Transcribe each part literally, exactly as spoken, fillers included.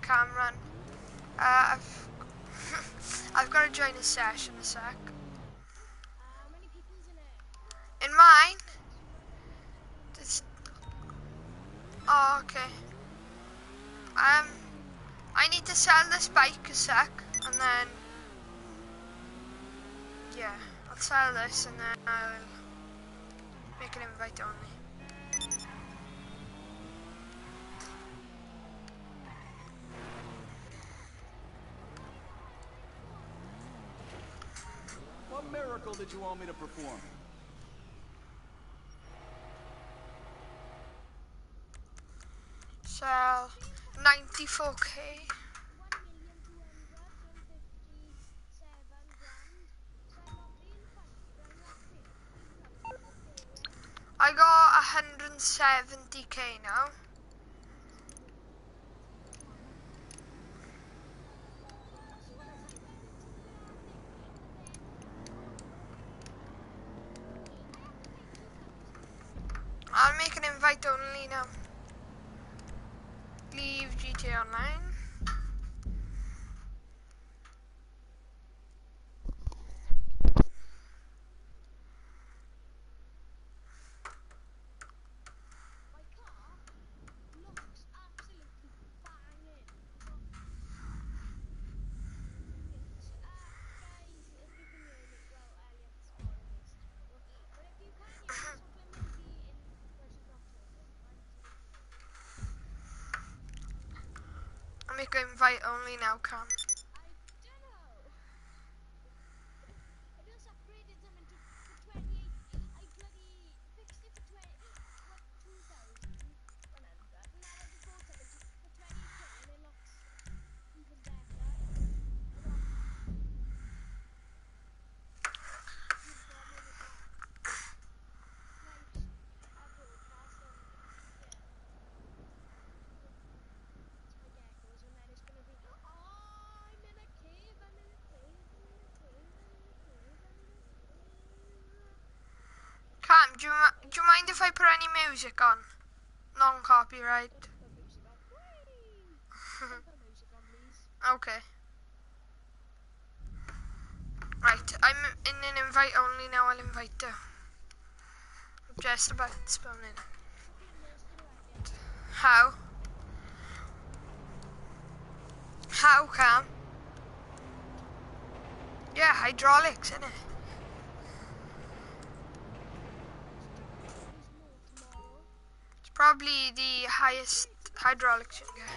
Cameron. Uh, I've I've got to join a session a sec. In mine? It's, oh, okay. Um, I need to sell this bike a sec, and then yeah, I'll sell this, and then I'll make an invite only. What miracle did you want me to perform? Sell ninety-four K. I got one hundred seventy K now. I'll make an invite only now. Leave G T A Online. I'll make an invite only now, Cam. Cam, do you, do you mind if I put any music on? Non-copyright. Okay. Right, I'm in an invite only now. I'll invite her. I'm just about to spawn in. How? How, Cam? Yeah, hydraulics, innit? It's probably the highest hydraulics you can get.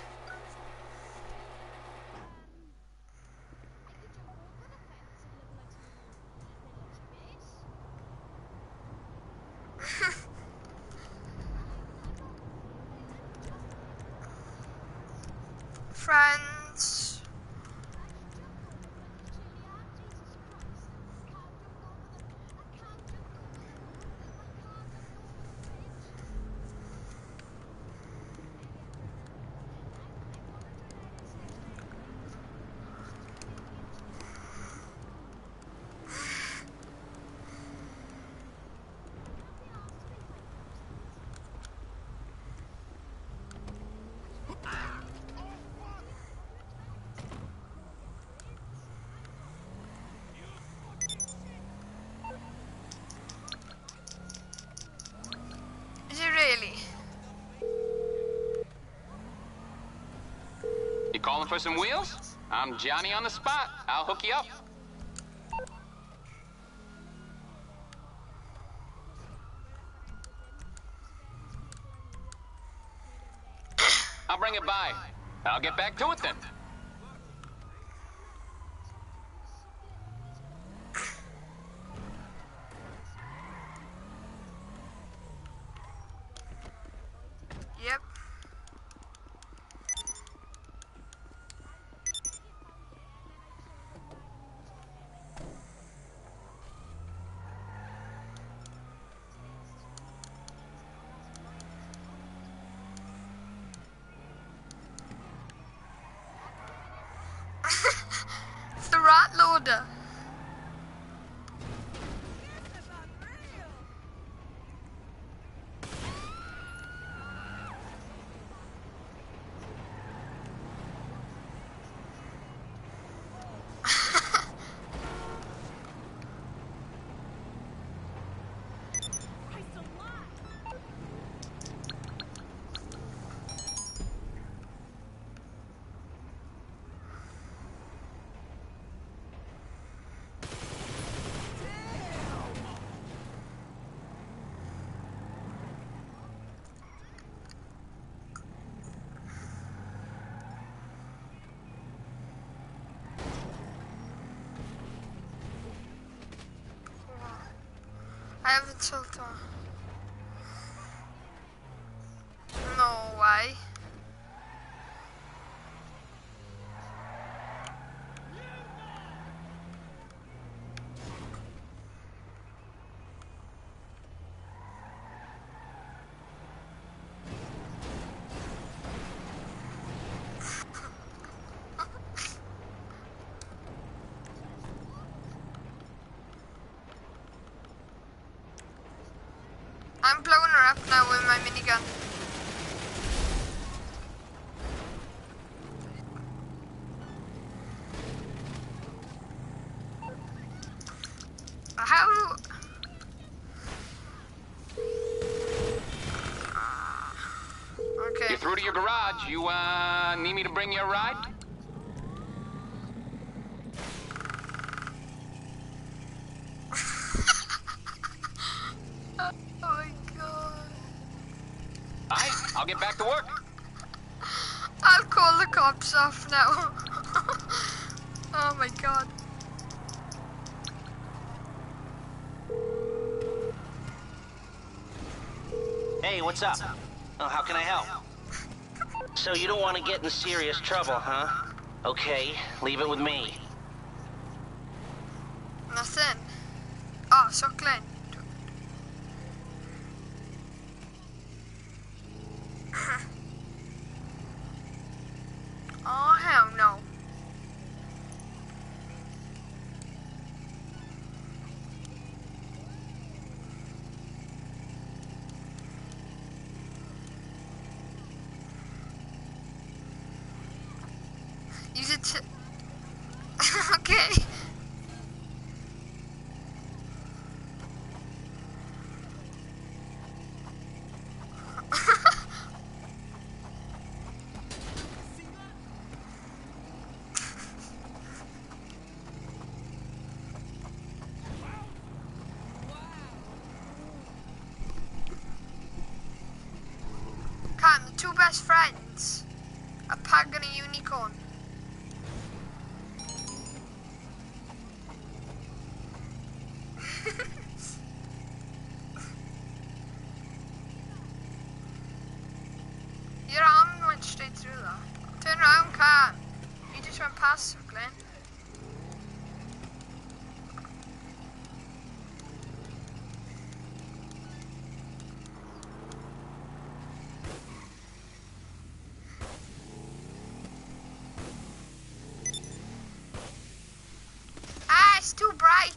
Friends. Is it really? You calling for some wheels? I'm Johnny on the spot. I'll hook you up. I'll bring it by. I'll get back to it then. Yep. It's the rat loader. I haven't sold one. No way. I'm blowing her up now with my minigun. How? Okay. You're through to your garage. You, uh, need me to bring you a ride? Oh my god. Alright, I'll get back to work. I'll call the cops off now. Oh my god. Hey, what's up? Oh, how can I help? So you don't want to get in serious trouble, huh? Okay, leave it with me. Nothing. Oh, så klein. Oh, hell no. Use it to... Okay. Cam, the two best friends. A pug and a unicorn. Your arm went straight through that. Turn around, Cam. You just went past Glenn. Ah, it's too bright.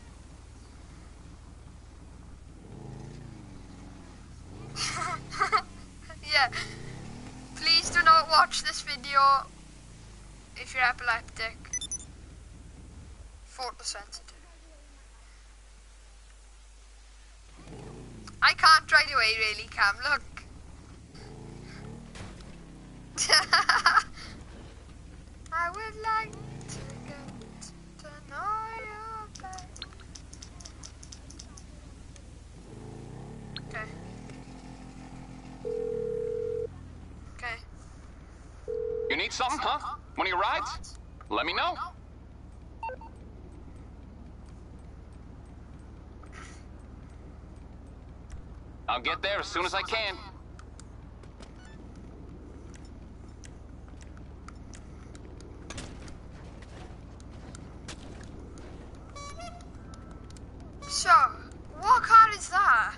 Yeah. Please do not watch this video if you're epileptic. Photosensitive. I can't drive away really, Cam, look. I would like to get to know you better. Okay. Okay. You need something, huh? One of your rides? Let me know. I'll get there as soon as I can. So, what car is that?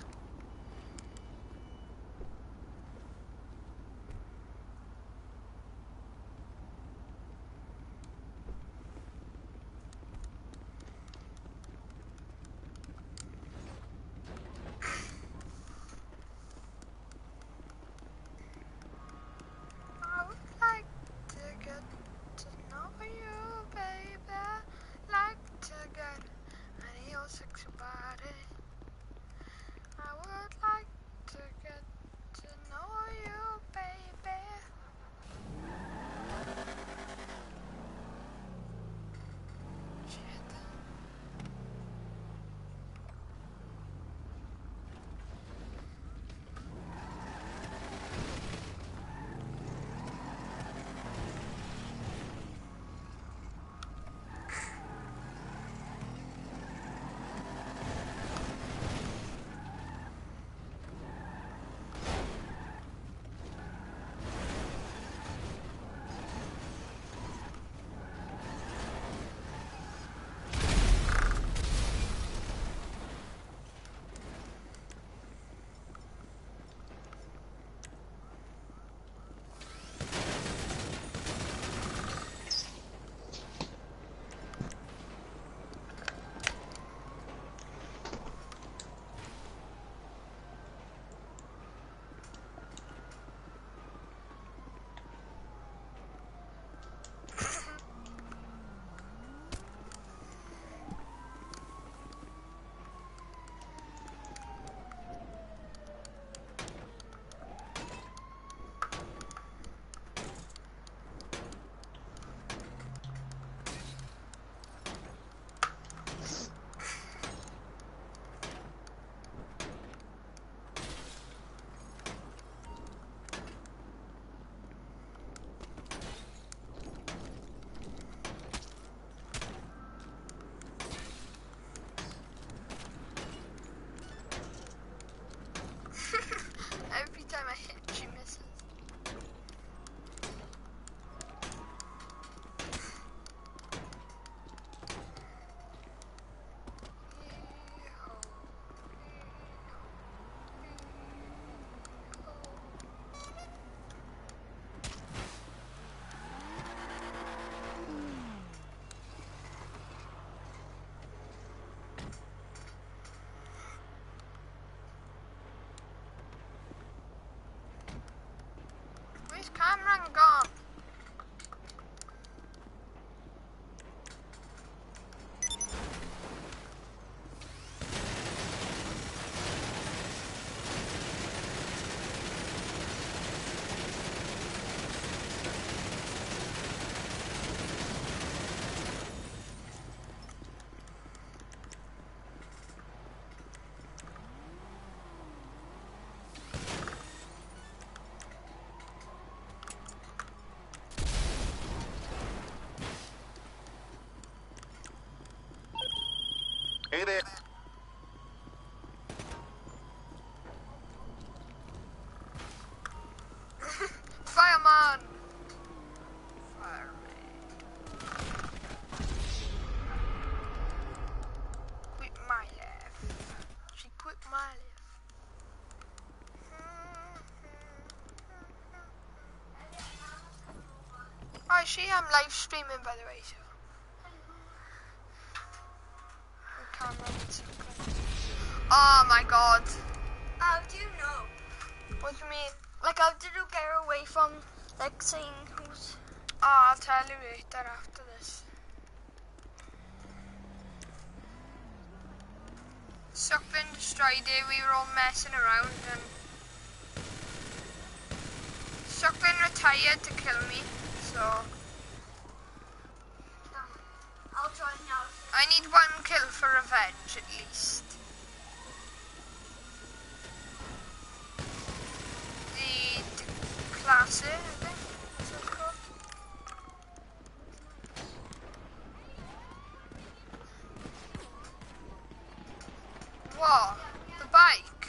I would like to get to know you, baby. Like to get any your sexy body. I would like to get to know you, baby. Shit. baby. Fireman! Fire me. Quit my life. She quit my life. Oh, she am live streaming, by the way, so. The camera is so good. Oh my god. How do you know? What do you mean? Like, how did you get away from, like, saying who's... Oh, I'll tell you later after this. Suckling destroyed it, we were all messing around and... Suckling retired to kill me, so... I'll join now. I need one kill for revenge, at least. The, the classic, I think, is it called? What? The bike?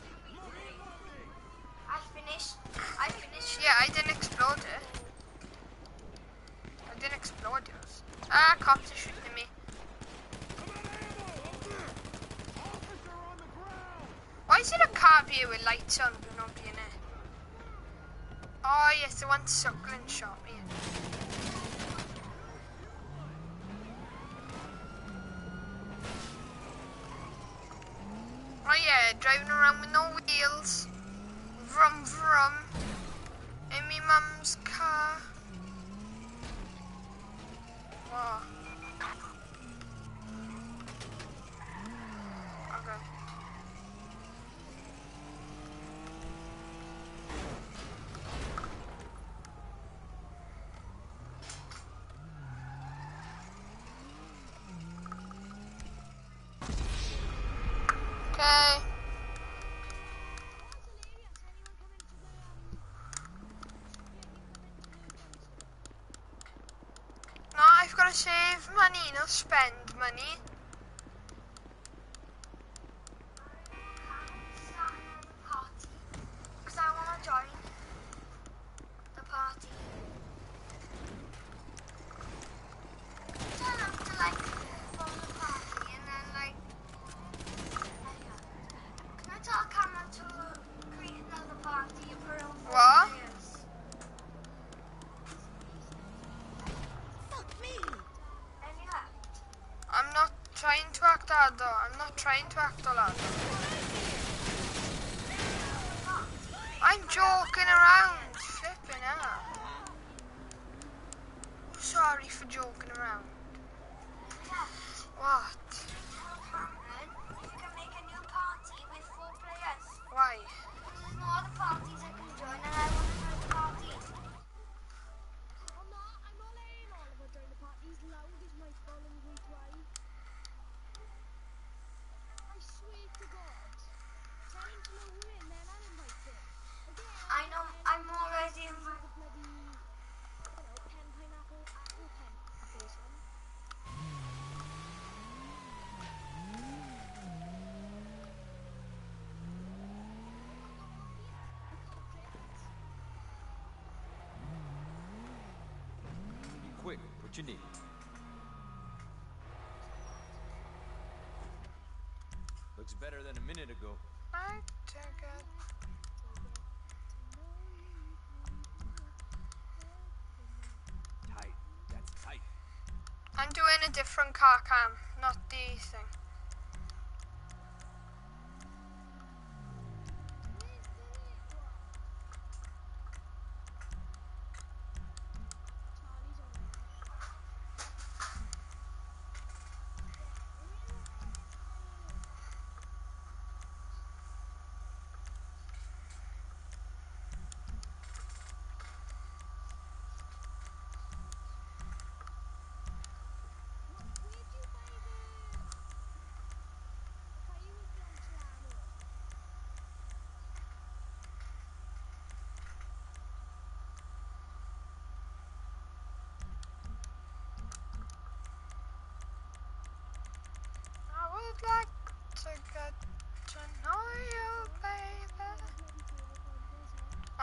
I finished. I finished. Yeah, I didn't explode it. I didn't explode yours. Ah, cops are shooting at me. Why is it a car here with lights on but nobody in it? Oh yes, the one Suckling shot me. Oh yeah, driving around with no wheels. Vroom vroom. In me mum's car. Wow. Okay. Okay. No, I've got to save money, not spend money. Because I want to join the party. Turn up to, like, form the party and then, like... Can I tell Cameron to create another party and put it on four What? players? Fuck me! And you have. I'm not trying to act hard though. I'm not trying to act all hard. I'm joking around. Flipping out. Sorry for joking around. What? Cameron, you can make a new party with four players. Why? There's no other parties I can join and I want to join the party. I'm not, I'm not letting Oliver join the party. He's loud as my fallen great wife. I swear to God. Tell him to know we're in there and I'll invite him. Again, I know, I'm already in my... the bloody, you know, pen, pineapple, apple, pen person. Be quick. What you need? Looks better than a minute ago. I take it. Tight. That's tight. I'm doing a different car cam, not the thing. Charlie's on it. Where'd you buy the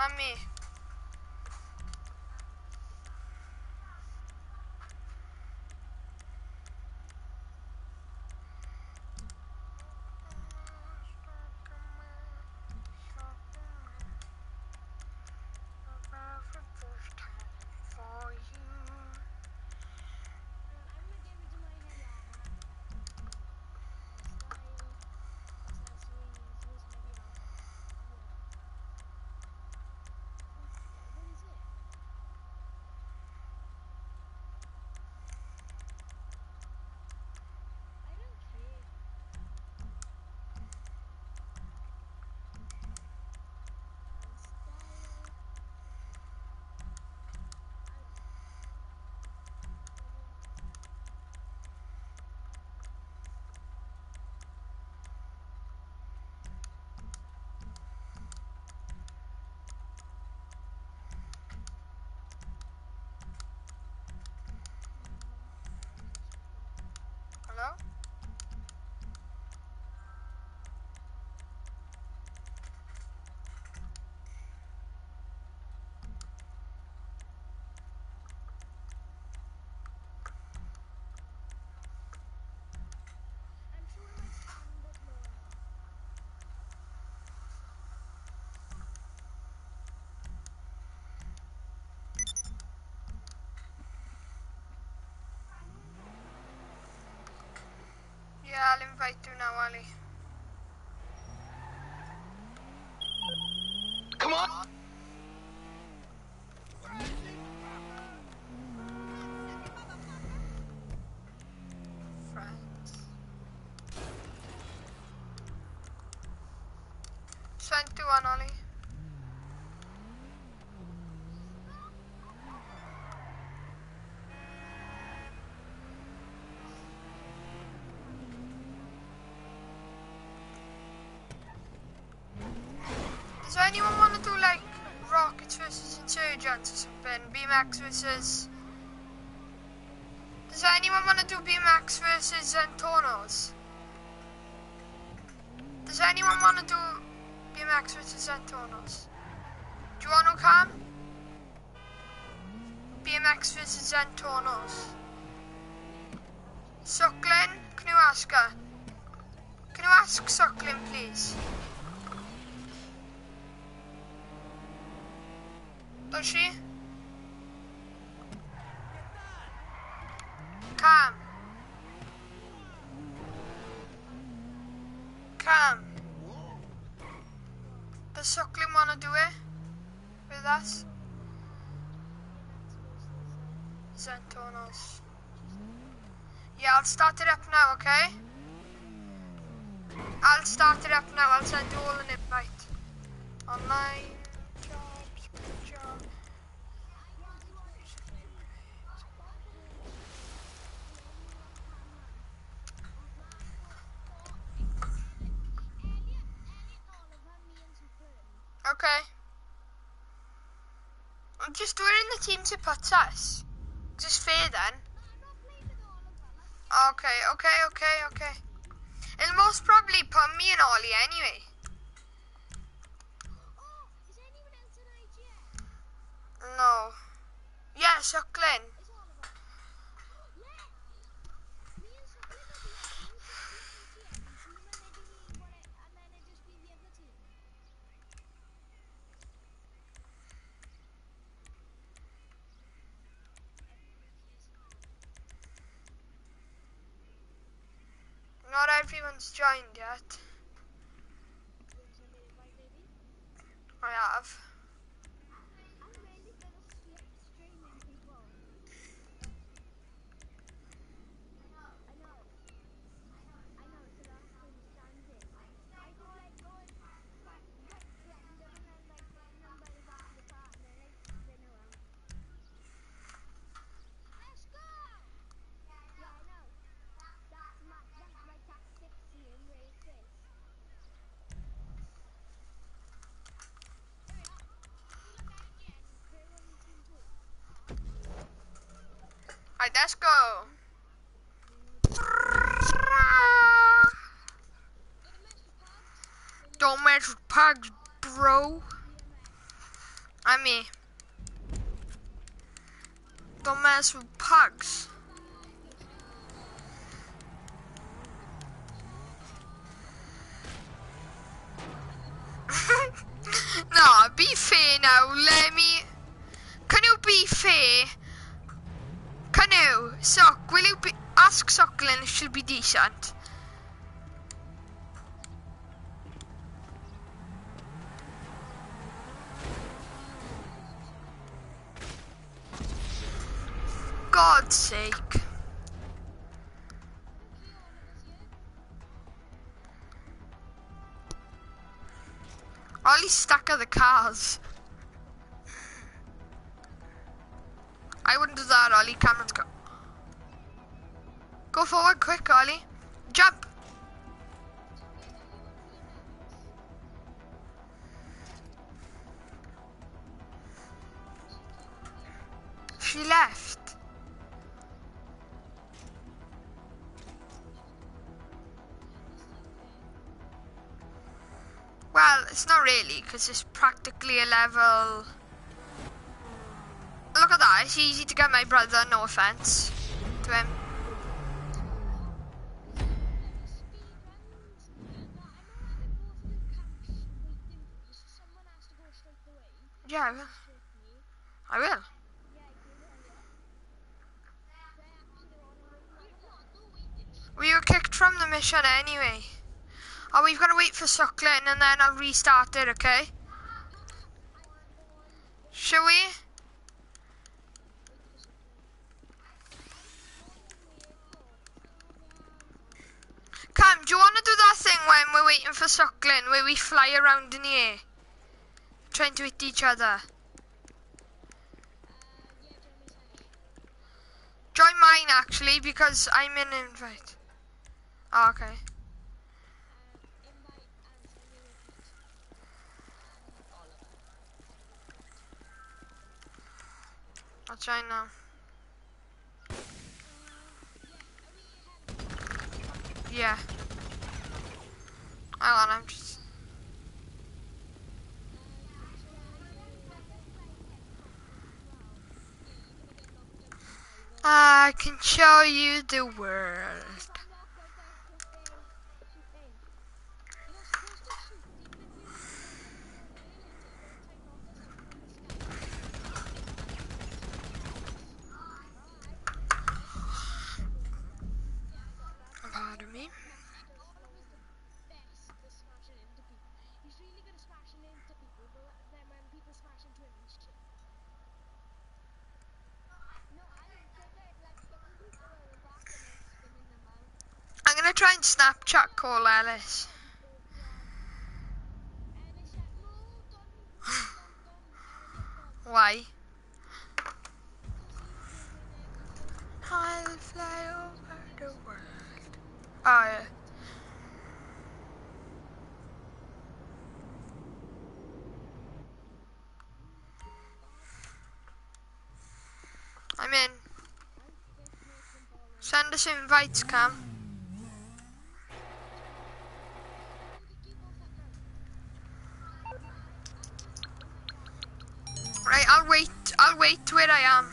on me. Hello? I'm sure my standard low now. Yeah, I'll invite you now, Ali. Come on! Friends. twenty-one, Ollie. Does anyone want to do like Rockets versus Insurgents or something? B MAX versus. Does anyone want to do B MAX versus Zentornos? Does anyone want to do B MAX versus Zentornos? Do you want to come? B MAX versus Zentornos. Suckling, can you ask her? Can you ask Suckling, please? Does she? Come. Come. Does Suckling want to do it with us? Zentornos. Yeah, I'll start it up now, okay? I'll start it up now. I'll send you all an invite. Online jobs, good job. Okay. I'm just doing in the team to put us. Just fair then. Okay, okay, okay, okay. It'll most probably put me and Ollie anyway. No. Yeah, Suckling. Not everyone's joined yet. I have. Alright, let's go. Don't mess with pugs, bro. I'm me. Don't mess with pugs. No, be fair now. Let me. Can you be fair? Can you, Sock? Will you be ask Socklin if she'll be decent? God's sake. Ollie's stuck at the cars. I wouldn't do that, Ollie. Cameron's go. Go forward quick, Ollie. Jump. She left. Well, it's not really, because it's practically a level. Look at that, it's easy to get my brother, no offense to him. Yeah, I will. I will. We were kicked from the mission anyway. Oh, we've got to wait for Suckling and then I'll restart it, okay? Shall we? Cam, do you want to do that thing when we're waiting for Suckling, where we fly around in the air? Trying to hit each other. Join mine, actually, because I'm in an invite. Oh, okay. I'll try now. Yeah. Hang on, I'm just... I can show you the world. Pardon me. I'm gonna try and Snapchat call Alice. Why? I'll fly over the world. Oh yeah. I'm in. Send us invites, Cam. Right, I'll wait. I'll wait where I am.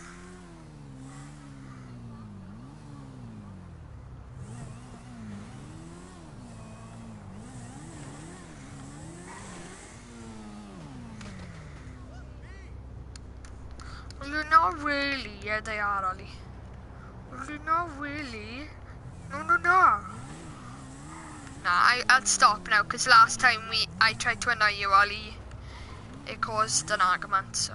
Well, you're not really. Yeah, they are, Ollie. Well, you're not really. No, no, no. Nah, I, I'll stop now, because last time we I tried to annoy you, Ollie. It caused an argument, so.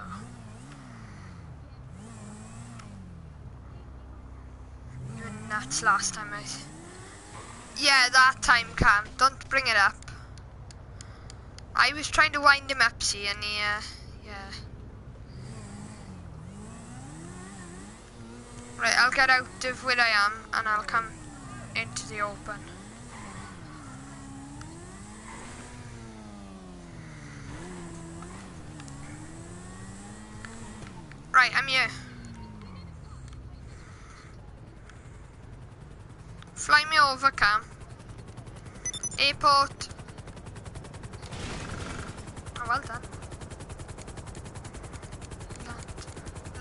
You were nuts last time, mate. Yeah, that time, Cam. Don't bring it up. I was trying to wind him up, see, and he, uh, yeah. Right, I'll get out of where I am, and I'll come into the open. Right, I'm here. Fly me over, Cam. Airport. Oh, well done.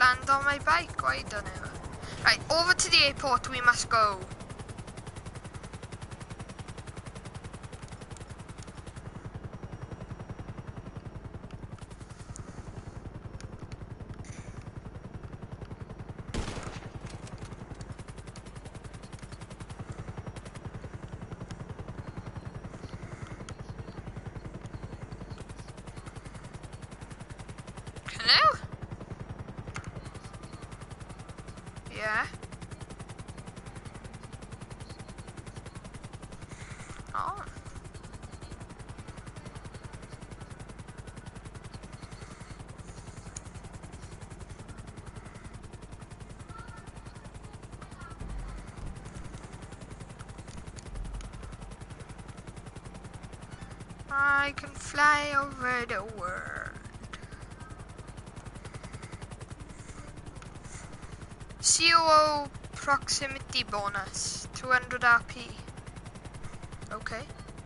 land on my bike. Why don't I? Right, over to the airport we must go. Hello? Yeah. Oh. I can fly over the world. C O O proximity bonus, two hundred R P. Okay.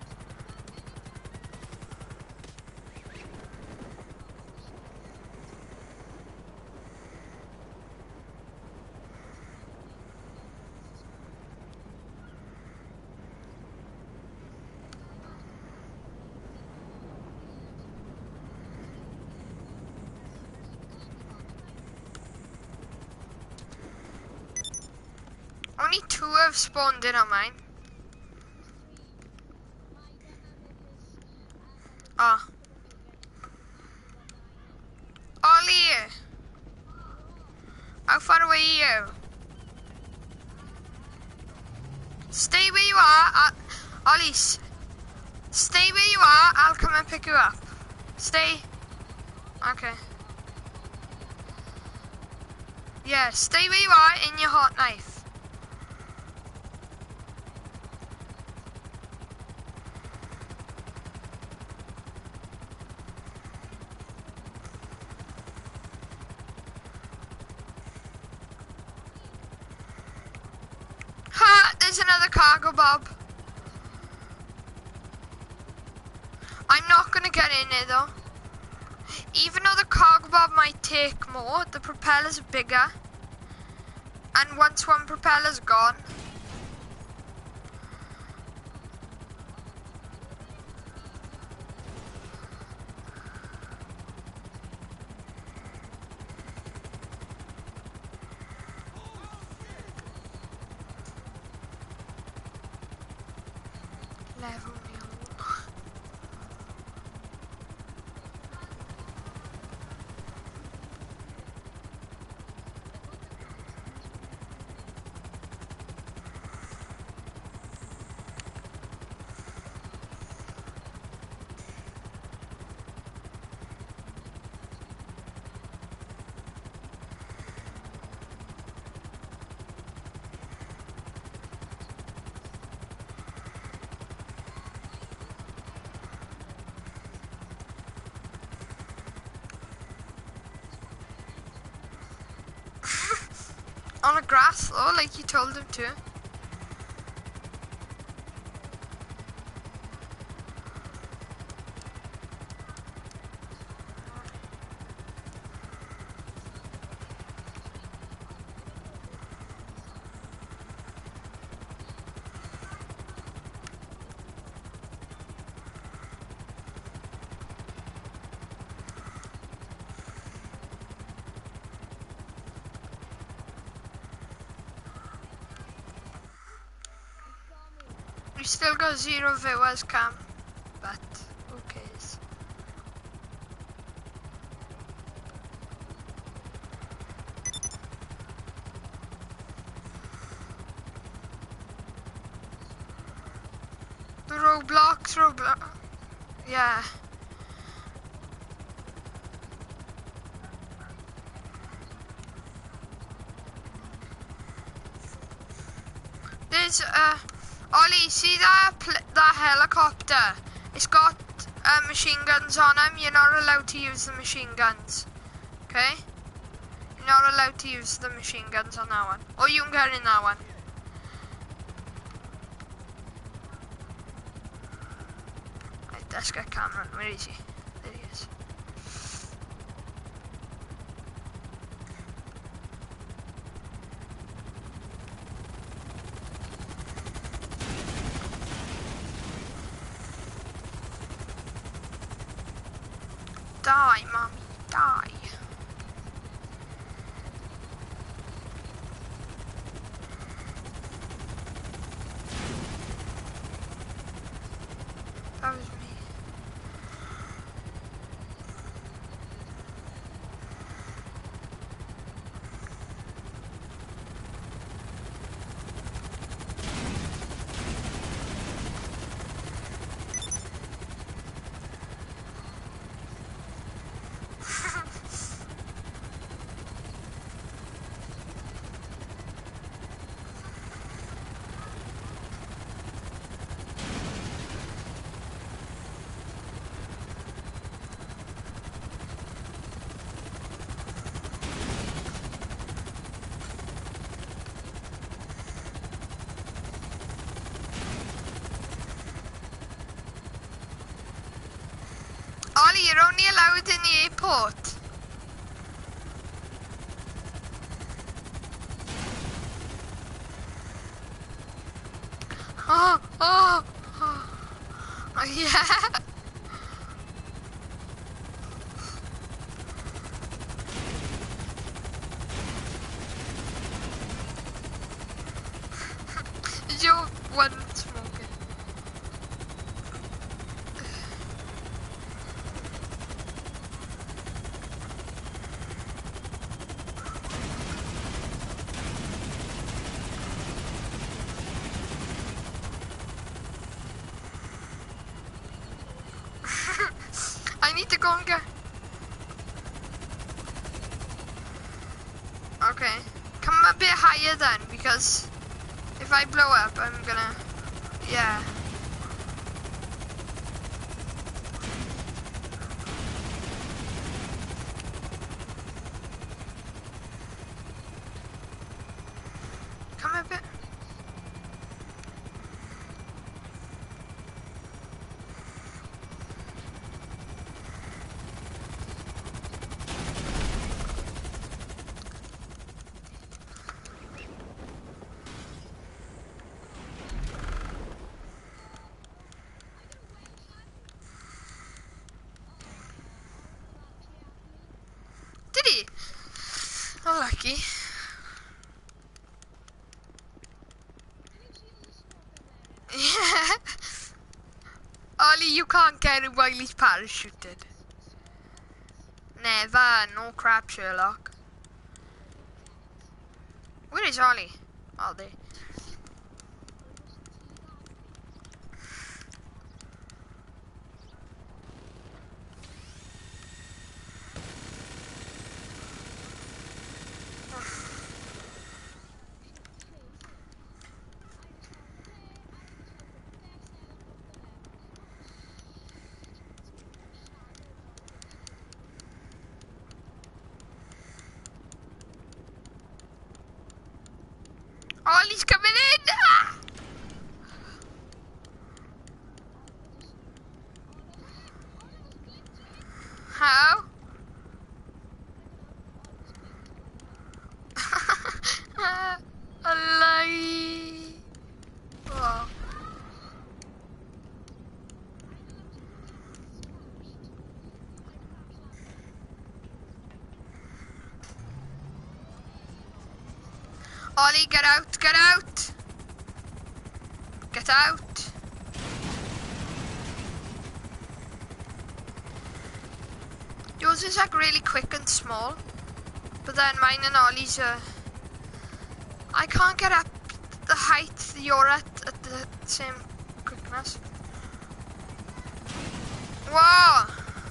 Only two have spawned in on mine. Ah. Ollie! How far away are you? Stay where you are. Uh, Ollie, s- stay where you are. I'll come and pick you up. Stay. Okay. Yeah, stay where you are in your hot knife. Ha! There's another cargo, Bob. I'm not gonna get in there though. Even though the cargo bob might take more, the propellers are bigger. And once one propeller's gone, level new. On a grass though, like you told him to. We still got zero viewers, Cam, but who cares? The Roblox, Roblox, yeah. There's uh. Ollie, see that pl that helicopter? It's got uh, machine guns on them. You're not allowed to use the machine guns. Okay? You're not allowed to use the machine guns on that one. Or you can get in that one. Right, let's get Cameron. Where is he? There he is. Die, mommy, die. That was me. Ollie, you're only allowed in the airport. Oh, oh, oh, oh yeah. Is your one smoking? I need to go and get... Okay. Come a bit higher then, because if I blow up, I'm gonna... Yeah. Come a bit... Did he? Oh, lucky. Yeah. Ollie, you can't get it while he's parachuted. Never. No crap, Sherlock. Where is Ollie? Oh, there. Ollie's coming in! Ah! How? A lie. Oh. Ollie, get out, get out! Get out! Yours is like really quick and small, but then mine and Ollie's uh I can't get up the height you're at at the same quickness. Whoa!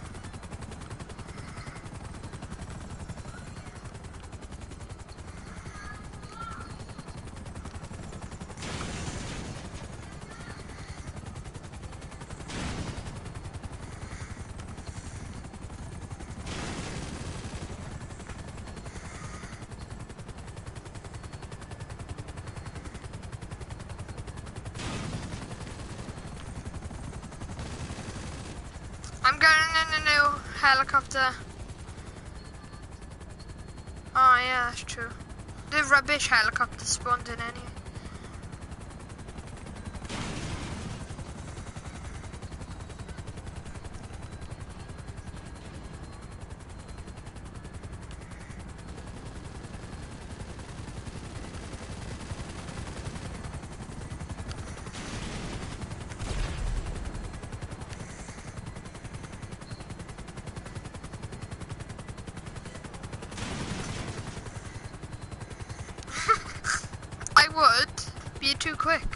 I'm going in a new helicopter. Oh yeah, that's true. The rubbish helicopter spawned in anyway. Maybe you're too quick.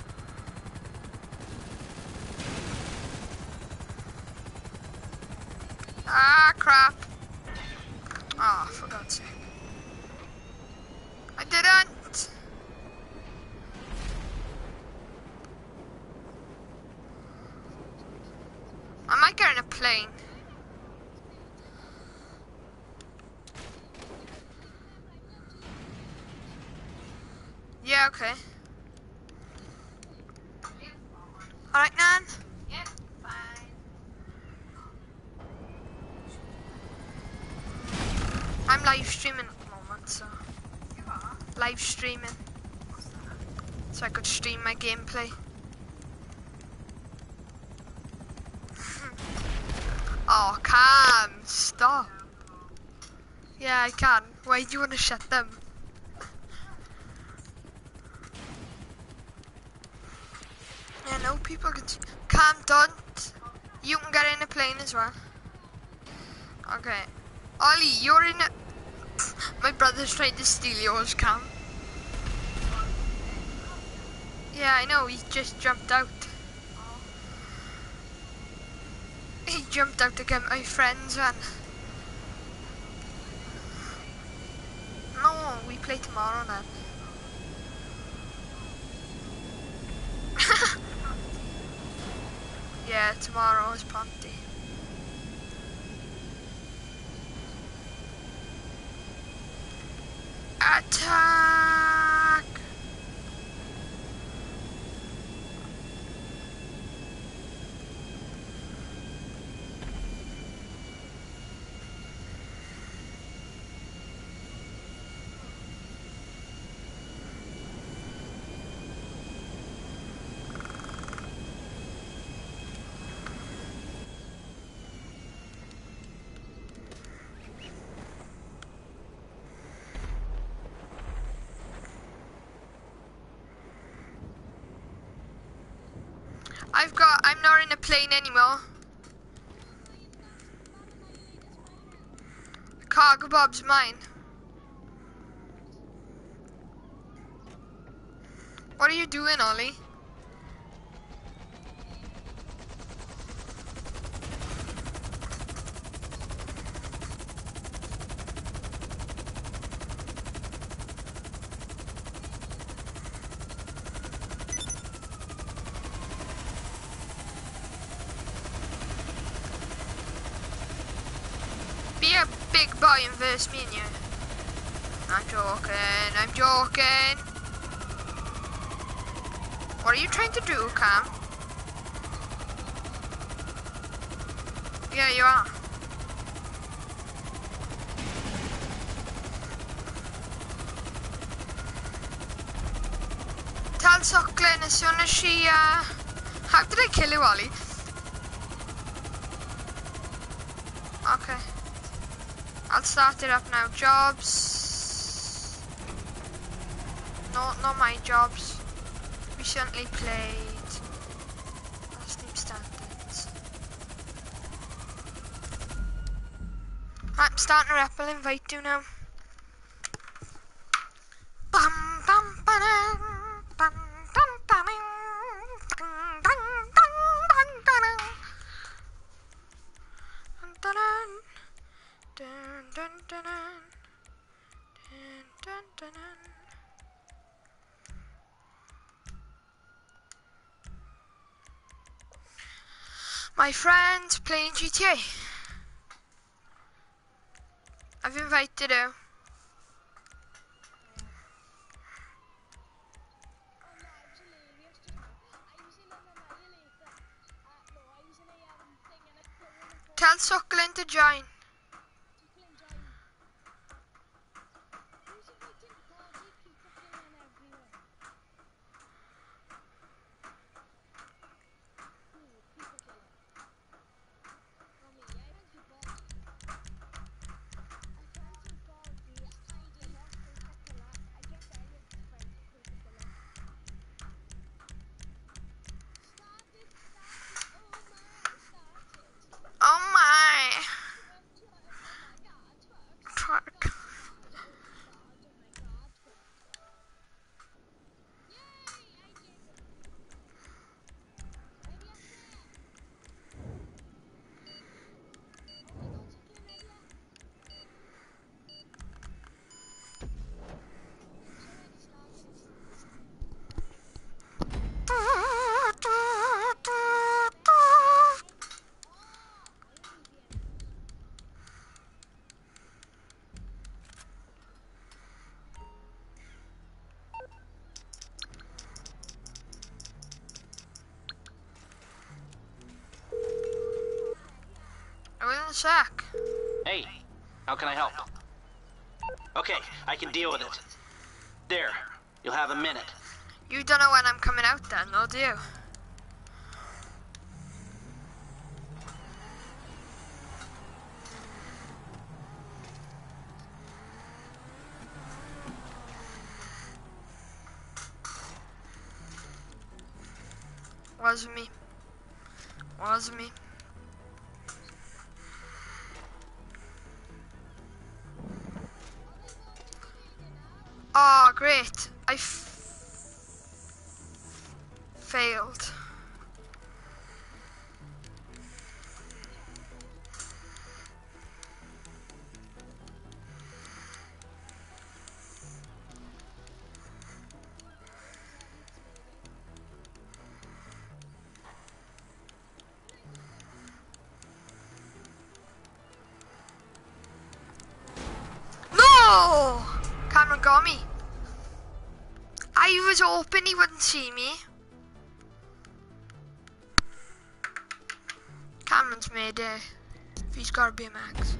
Ah, crap. Ah, oh, for God's sake. I didn't. I might get in a plane. Yeah, okay. Alright, Nan? Yep, fine. I'm live streaming at the moment, so. You are? Live streaming. So I could stream my gameplay. Oh, Cam, stop. Yeah, I can. Why do you want to shut them? Yeah, no, people can. Cam, don't. You can get in a plane as well. Okay. Ollie, you're in a. My brother's trying to steal yours, Cam. Yeah, I know, he just jumped out. He jumped out to get my friend's one. No, we play tomorrow then. Yeah, tomorrow is Ponty. Attack! I've got, I'm not in a plane anymore. Cargo Bob's mine. What are you doing, Ollie? Be a big boy and verse me and you. I'm joking, I'm joking. What are you trying to do, Cam? Yeah, you are. Tell Suckling as soon as she, uh... How did I kill you, Ollie? Okay. I'll start it up now. Jobs. No, not my jobs. Recently played. Last team standards. I'm starting a rep. I'll invite you now. Bum bum ba-dum, bum bum ba-dum, dun, dun, dun, dun, dun, dun, dun, dun, dun, dun, dun, dun, dun. My friend's playing G T A. I've invited her. Tell Suckling to join. Oh my. sec. Hey, how can I help? Okay, I can deal with it. There, you'll have a minute. You don't know when I'm coming out then, or do you? Wasn't me. Wasn't me. Oh, great. I f failed. No! Cameron got me. I was hoping he wouldn't see me. Cameron's made it. He's got to be a max.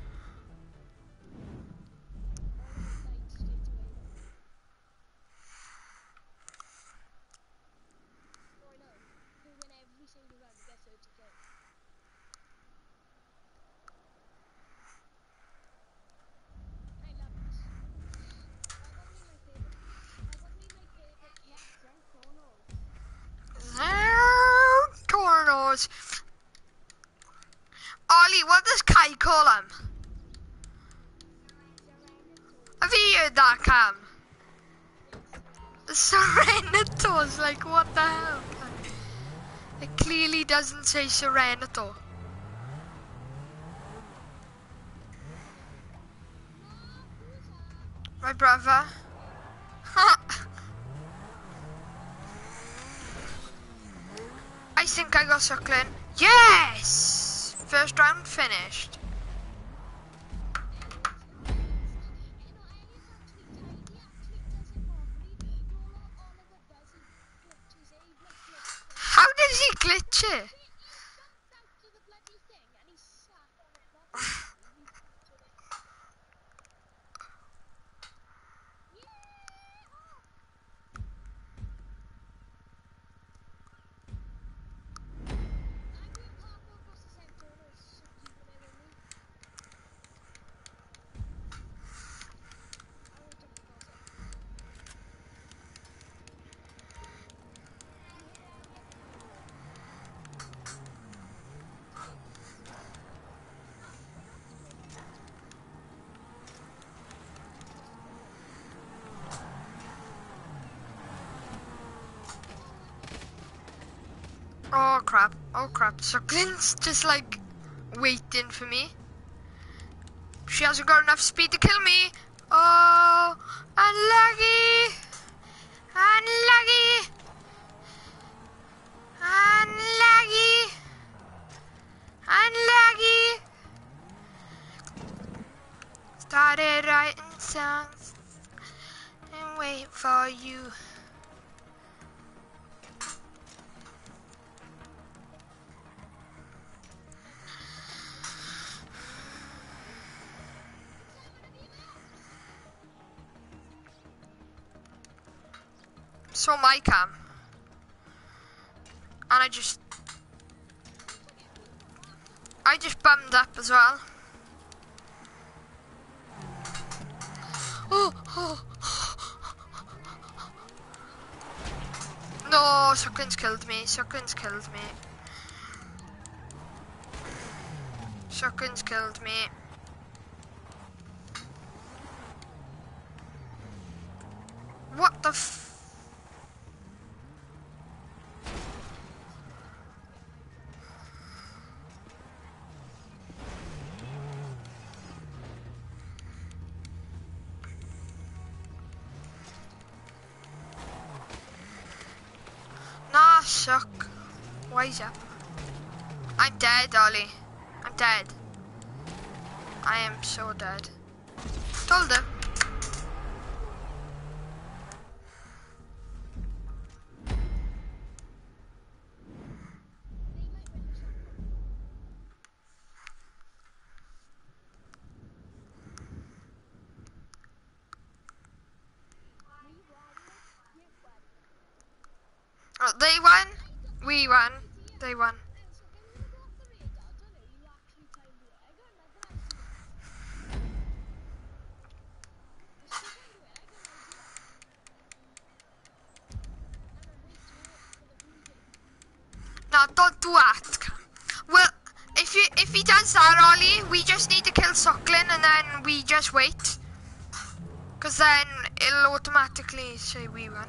Corners. Ollie, what does Kai call him? Have you heard that, Cam? The Serenator's like, what the hell? It clearly doesn't say Serenator. My brother. I think I got Suckling. Yes! First round finished. How did he glitch it? Oh crap, oh crap. So Glenn's just like waiting for me. She hasn't got enough speed to kill me. Oh, unlucky. Unlucky. Unlucky. Unlucky. Started writing songs and wait for you. Saw my cam, and I just, I just bummed up as well. Oh, oh. No, Suckling's killed me. Suckling's killed me. Suckling's killed me. What the f? Nah, suck. Wise up. I'm dead, Ollie. I'm dead. I am so dead. Told him. they won. We won. They won. No, don't do that. Well, if you if he does that, Ollie, we just need to kill Suckling and then we just wait. Because then it'll automatically say we won.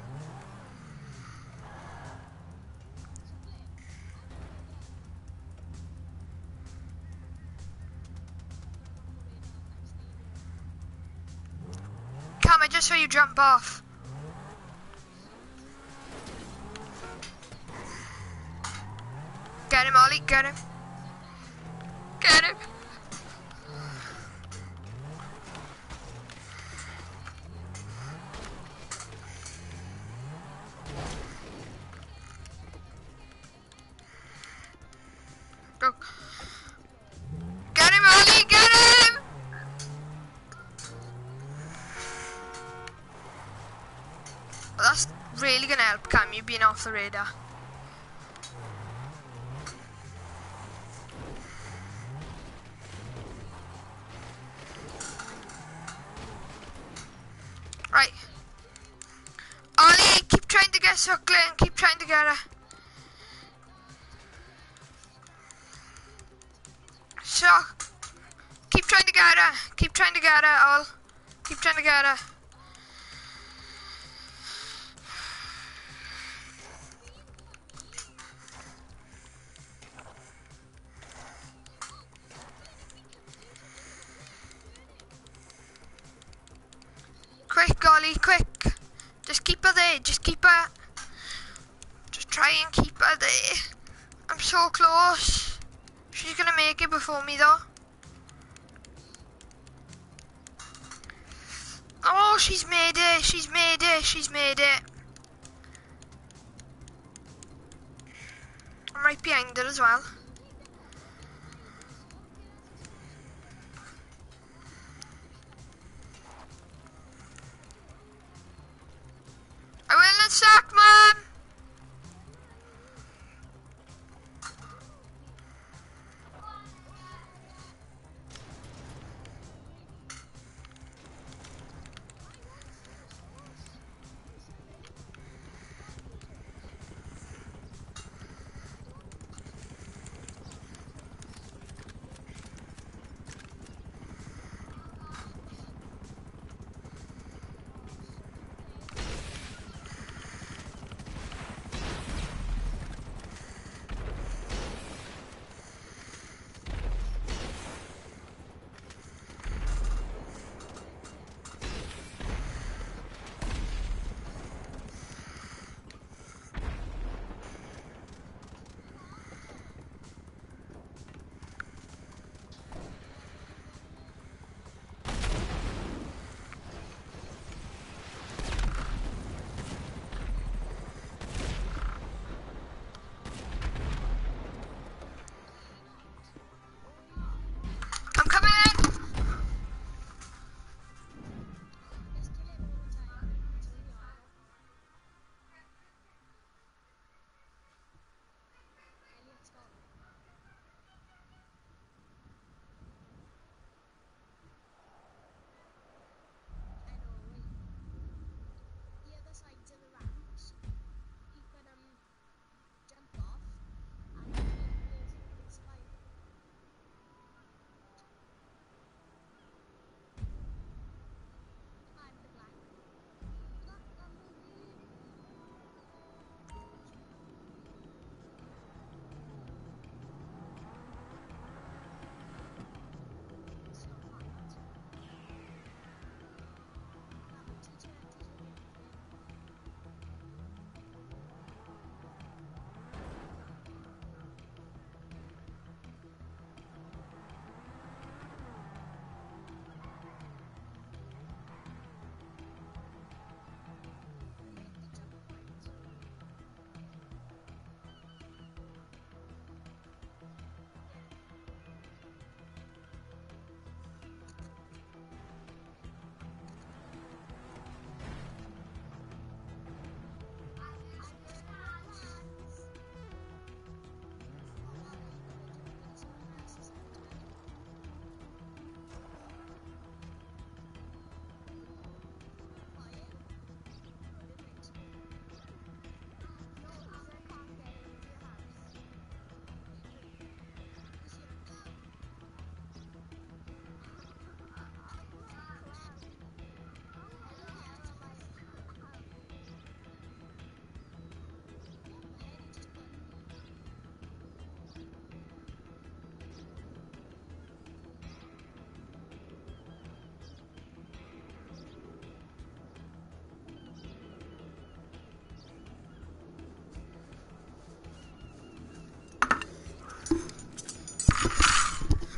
Come, I just saw you jump off. Get him, Ollie, get him. Get him. Go. Get him, Ollie, get him! Well, that's really gonna help, Cam, you being off the radar. Right. Ollie, keep trying to get Suckling, keep trying to get her. So, keep trying to get her, keep trying to get her, all. Keep trying to get her. Quick, Ollie, quick. Just keep her there, just keep her. Just try and keep her there. I'm so close. She's gonna make it before me though. Oh, she's made it, she's made it, she's made it. I'm right behind her as well. I will not suck, Mom!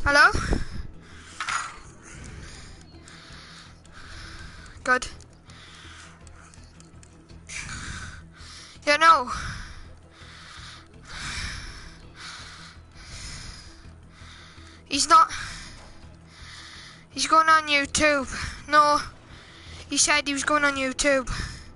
Hello? Good. Yeah, no. He's not. He's going on YouTube. No. He said he was going on YouTube.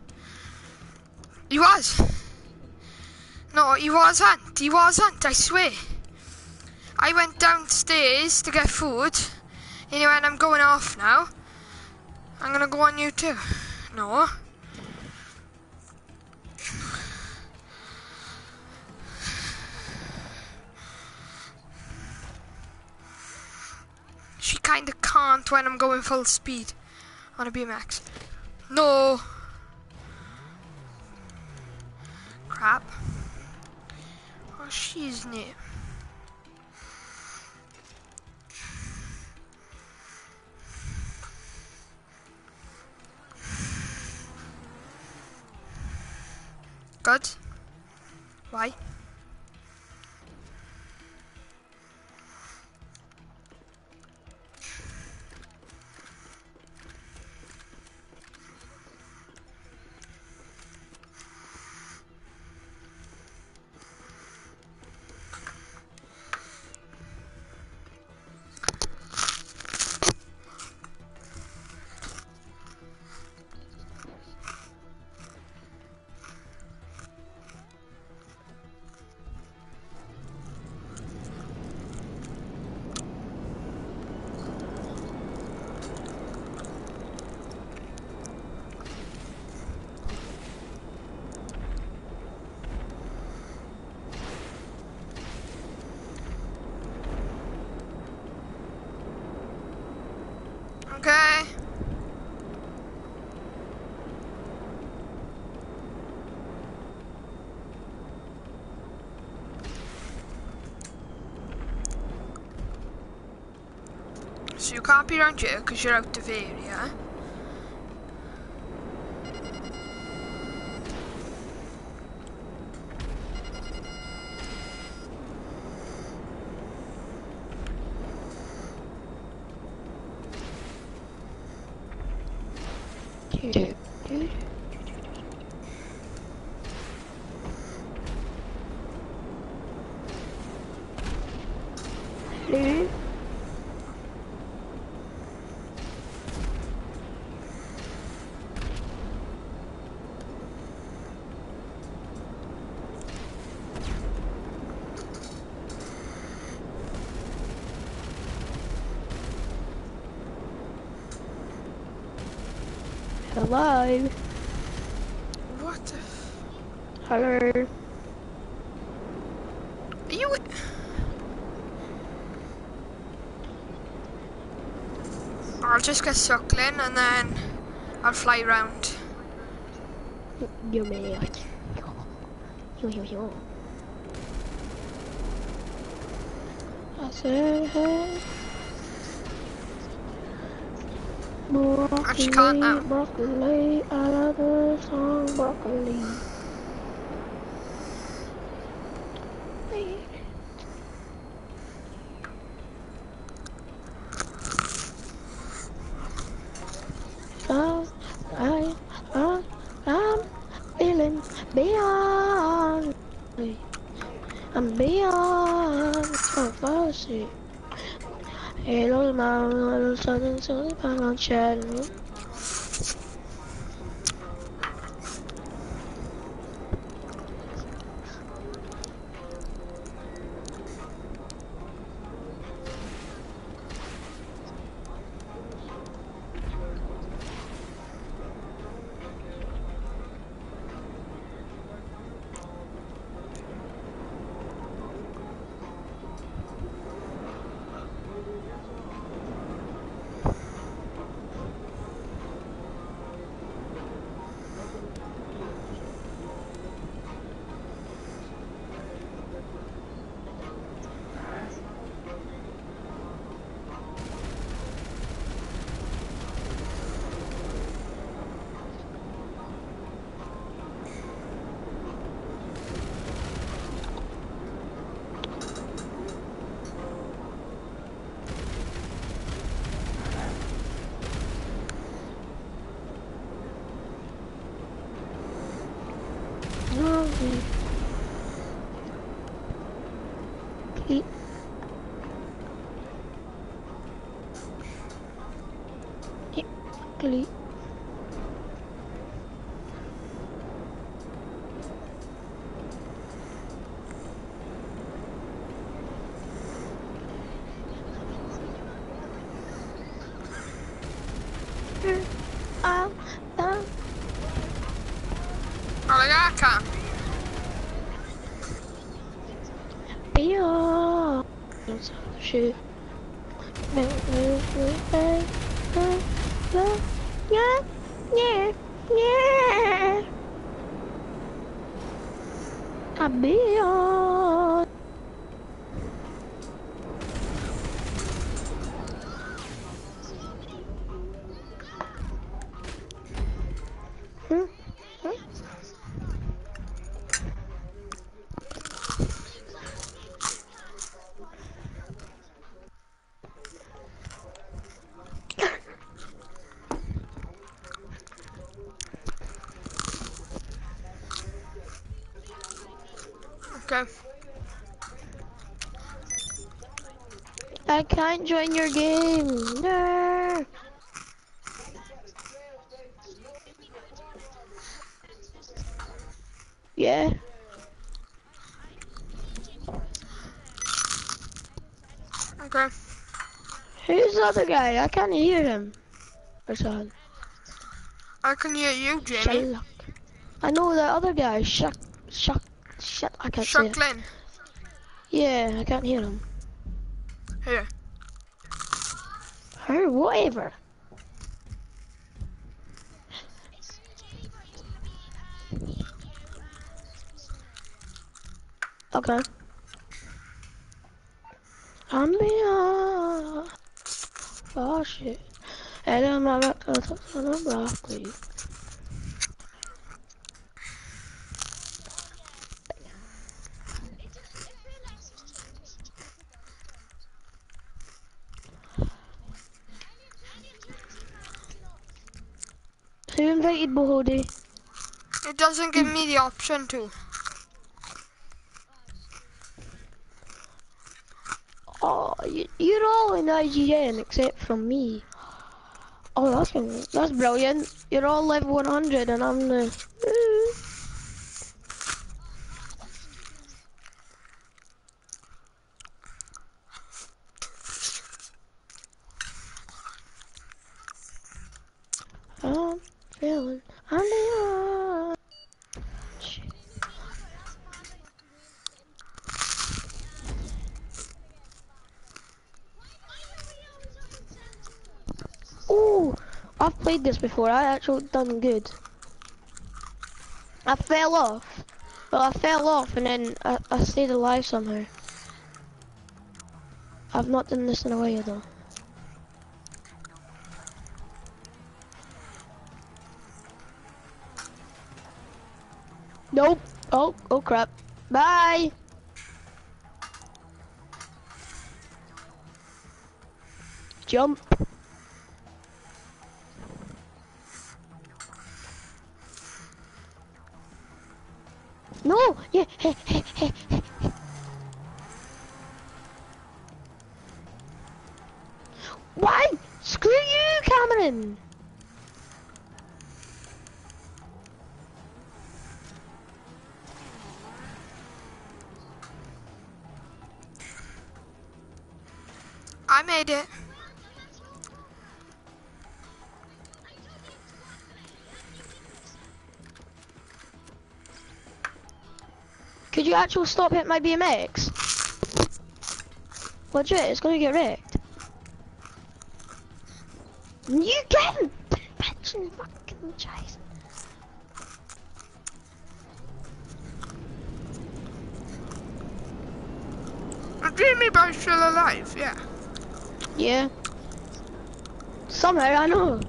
He was. No, he wasn't. He wasn't, I swear. I went downstairs to get food. And he went, I'm going off now. I'm gonna go on YouTube. No. She kinda can't when I'm going full speed on a B M X. No. Crap. Oh, she's near. Good. Why? Okay. So you can't be around here because you're out of area. Hello. What the f- Hello. Are you... I'll just get suckling and then I'll fly around. Yo me. Yo yo yo. I said hey. Actually can't now. Broccoli, I love the song broccoli. So, I, I, I'm feeling beyond. I'm beyond so fussy. Hello, my little southern silly pine on shadow. Click. Yep, click. Um, um, Alligator. beer. Shoot. Yeah, yeah, yeah. A beer. Hmm? Hmm? Okay. I can't join your game. No. Yeah. Okay. Who's the other guy? I can't hear him. Or something. I can hear you, Jamie. Sherlock. I know the other guy. Shuck. Shuck. Shut. I can't say it. Shucklin. Yeah, I can't hear him. Here. Her, whatever. Okay. I'm beyond. Oh shit. And I'm not gonna touch on the broccoli. Who invited Bohody? It doesn't give me the option to. Oh, you, you're all in I G N except from me. Oh, that's that's brilliant. You're all level one hundred and I'm the... I'm feeling... I'm the... Oh, I've played this before. I actually done good. I fell off. Well, I fell off and then I, I stayed alive somehow. I've not done this in a while though. Nope. Oh, oh crap. Bye. Jump. No. Yeah. Hey, hey, hey, hey. Why? Screw you, Cameron. I made it. Could you actually stop hitting my B M X? Legit, it's gonna get wrecked. You can bitch and fucking chase. Jamie Boy's still alive, yeah. Yeah. Somehow I know.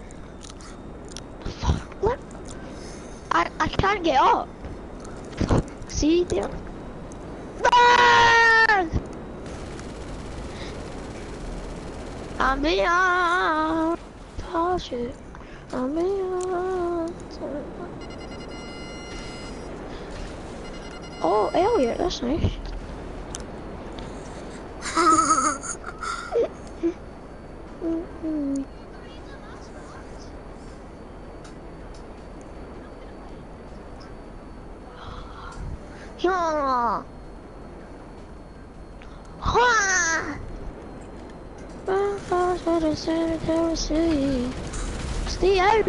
Fuck, what? I I can't get up. Fuck, see there. Run! I'm beyond. Oh shit. I'm beyond. Oh, Elliot, that's nice. Mm-hmm. Yeah. Huh. My thoughts were the cemetery city. Stay out.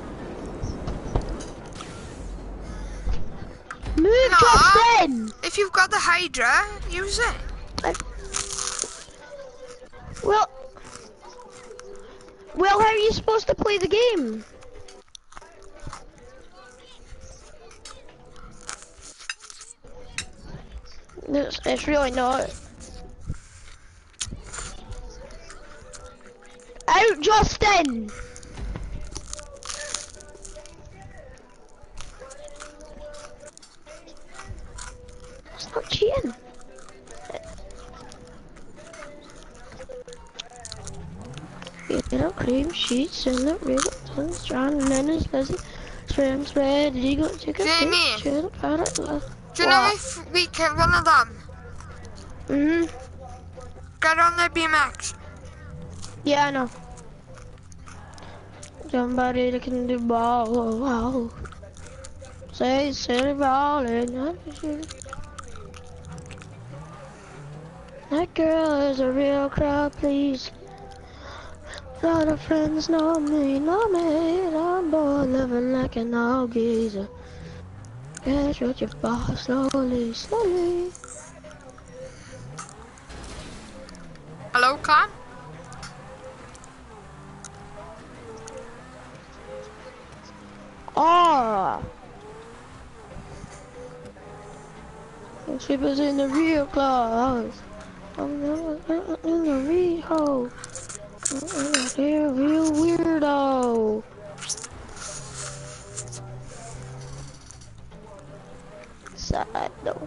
Move, No. Justin. If you've got the Hydra, use it. I... Well, well, how are you supposed to play the game? It's, it's really not. Out, Justin! It's not cheating. You know, cream sheets in the ribbons, John Lennon, Leslie, Swim, Spread, Eagle, Chicken, Jamie. Fish, Chill, Parrot, Love. Do you know if we kill one of them? Mm-hmm. Get on the B M X. Yeah, I know. Somebody that can do ball, wow. Say, silly ball, and that girl is a real crowd, please. A lot of friends know me, know me. I'm bored living like an old geezer. Catch what you fall slowly, slowly. Hello, Con? Ah! The sweepers in the real claws. I'm in the real hole. They're a real weirdo. Sad though.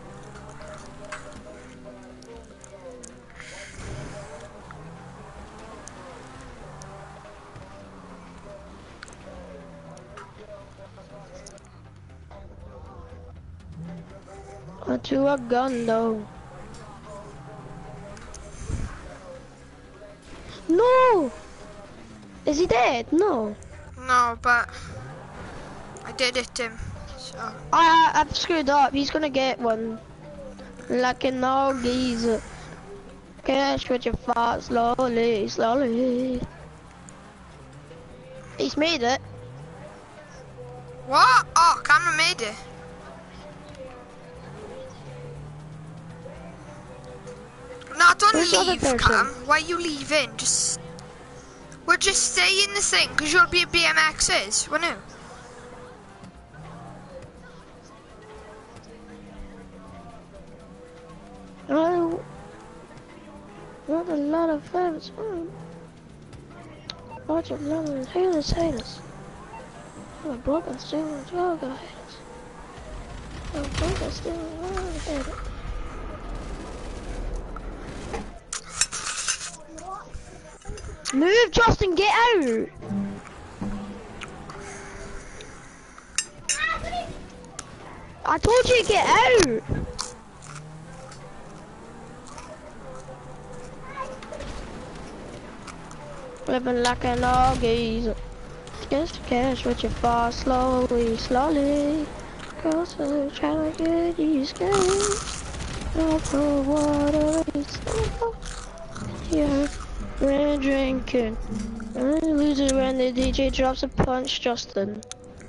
To a gun though. No! Is he dead? No. No, but I did hit him, so. I, I've screwed up. He's gonna get one. Like an old geezer. Catch with your fart slowly, slowly. He's made it. What? Oh, Cameron made it. No, don't Where's the other leave, person? Cam. Why are you leaving? Just... We'll just stay in the thing, because you'll be at B M X's, won't you? Oh, not a lot of fans. Watch of lovers, haters, haters. I'm a broken, stealing, drug haters. I'm a broken, stealing, drug haters. Move, Justin, get out! I told you to get out! Living like an old geezer. Just cash with your far slowly, slowly. Girls are trying to get you scared. No for water, it's yeah. We're drinking. I lose it when the D J drops a punch, Justin.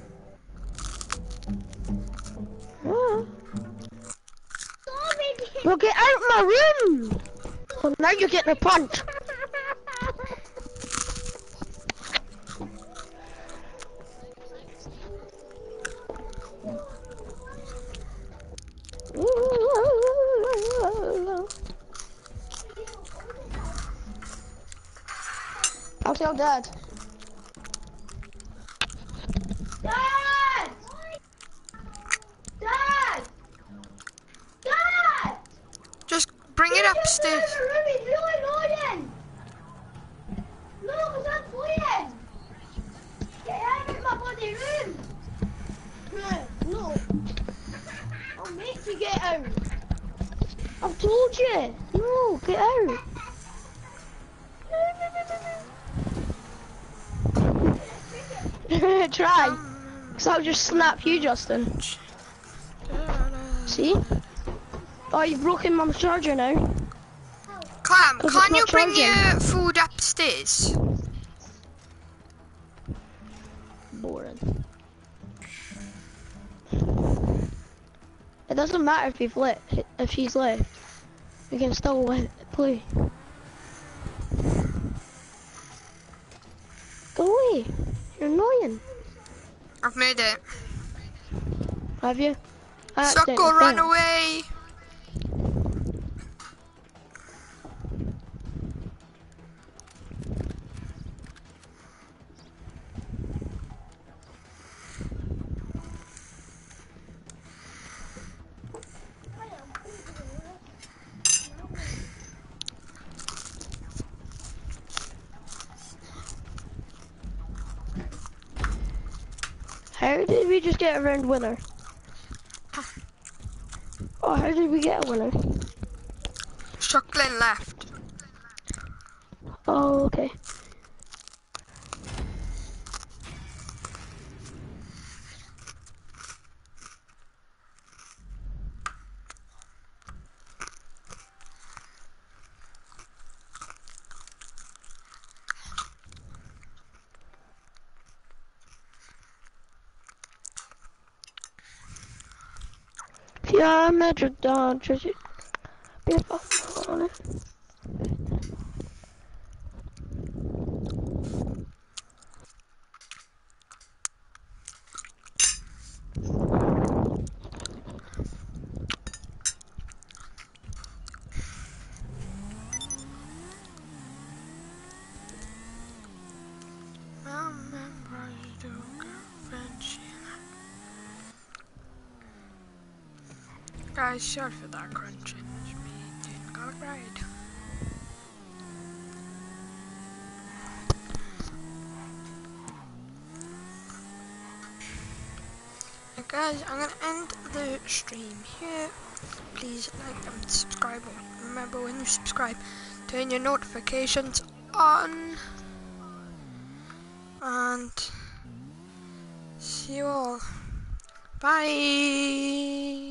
Ah. Well, get out of my room! Well, now you're getting a punch. I'm still dead. Dad! Dad! Dad! Just bring it upstairs. The room is really annoying. No, because I'm playing. Get out of my bloody room. No, no. I'll make you I've told you. No, get out. Try. Cause I'll just snap you, Justin. See? Oh, you've broken Mum's charger now. Clam, 'Cause can it's you not bring charging. your food upstairs? Boring. It doesn't matter if you've left. If she's left, we can still let play. Go away. You're annoying. I've made it. Have you? I accidentally Suckle, run fell. away. How did we just get a round winner? Oh, how did we get a winner? Shuckling left. Oh, okay. Yeah, magic dog, treasure. Be a fuck on it. Guys, sorry for that crunching. It's me doing garlic bread. Hey guys, I'm gonna end the stream here. Please like and subscribe. Remember, when you subscribe, turn your notifications on. And see you all. Bye.